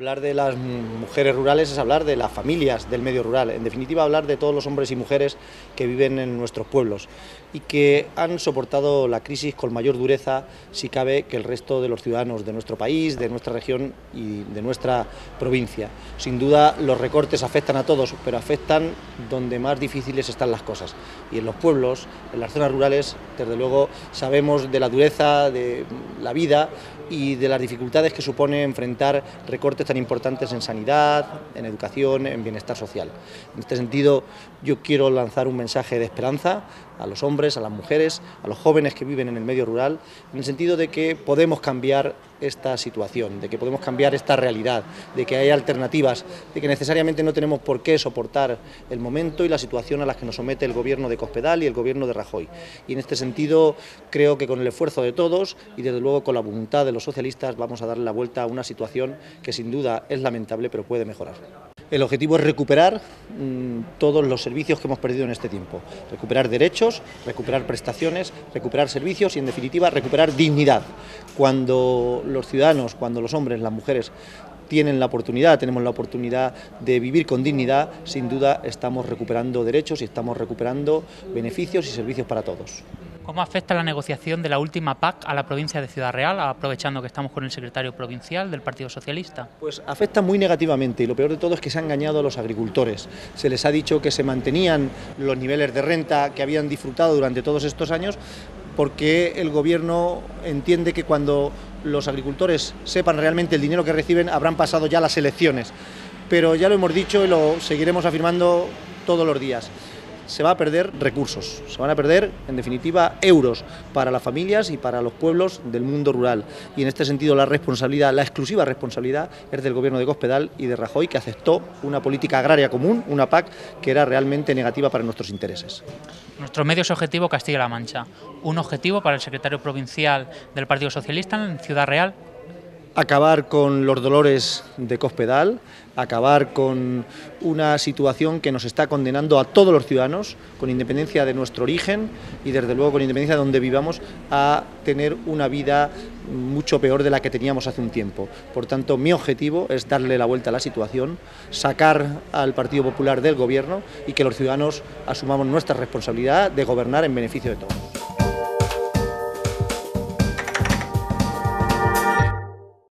Hablar de las mujeres rurales es hablar de las familias del medio rural, en definitiva hablar de todos los hombres y mujeres que viven en nuestros pueblos y que han soportado la crisis con mayor dureza, si cabe, que el resto de los ciudadanos de nuestro país, de nuestra región y de nuestra provincia. Sin duda los recortes afectan a todos, pero afectan donde más difíciles están las cosas. Y en los pueblos, en las zonas rurales, desde luego sabemos de la dureza de la vida y de las dificultades que supone enfrentar recortes tan importantes en sanidad, en educación, en bienestar social. En este sentido, yo quiero lanzar un mensaje de esperanza a los hombres, a las mujeres, a los jóvenes que viven en el medio rural, en el sentido de que podemos cambiar esta situación, de que podemos cambiar esta realidad, de que hay alternativas, de que necesariamente no tenemos por qué soportar el momento y la situación a la que nos somete el gobierno de Cospedal y el gobierno de Rajoy. Y en este sentido creo que con el esfuerzo de todos y desde luego con la voluntad de los socialistas vamos a darle la vuelta a una situación que sin duda es lamentable pero puede mejorar. El objetivo es recuperar todos los servicios que hemos perdido en este tiempo, recuperar derechos, recuperar prestaciones, recuperar servicios y en definitiva recuperar dignidad. Cuando los ciudadanos, cuando los hombres, las mujeres tenemos la oportunidad de vivir con dignidad, sin duda estamos recuperando derechos y estamos recuperando beneficios y servicios para todos. ¿Cómo afecta la negociación de la última PAC a la provincia de Ciudad Real, aprovechando que estamos con el secretario provincial del Partido Socialista? Pues afecta muy negativamente y lo peor de todo es que se ha engañado a los agricultores. Se les ha dicho que se mantenían los niveles de renta que habían disfrutado durante todos estos años porque el gobierno entiende que cuando los agricultores sepan realmente el dinero que reciben habrán pasado ya las elecciones. Pero ya lo hemos dicho y lo seguiremos afirmando todos los días. Se va a perder recursos, se van a perder, en definitiva, euros para las familias y para los pueblos del mundo rural. Y en este sentido la responsabilidad, la exclusiva responsabilidad, es del gobierno de Cospedal y de Rajoy, que aceptó una política agraria común, una PAC, que era realmente negativa para nuestros intereses. Nuestro medio es objetivo Castilla-La Mancha. ¿Un objetivo para el secretario provincial del Partido Socialista en Ciudad Real? Acabar con los dolores de Cospedal, acabar con una situación que nos está condenando a todos los ciudadanos, con independencia de nuestro origen y desde luego con independencia de donde vivamos, a tener una vida mucho peor de la que teníamos hace un tiempo. Por tanto, mi objetivo es darle la vuelta a la situación, sacar al Partido Popular del gobierno y que los ciudadanos asumamos nuestra responsabilidad de gobernar en beneficio de todos.